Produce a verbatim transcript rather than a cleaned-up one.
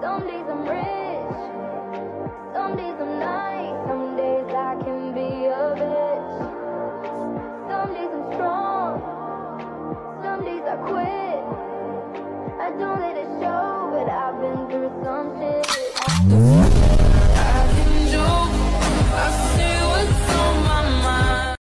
Some days I'm rich, some days I'm nice, some days I can be a bitch. Some days I'm strong, some days I quit.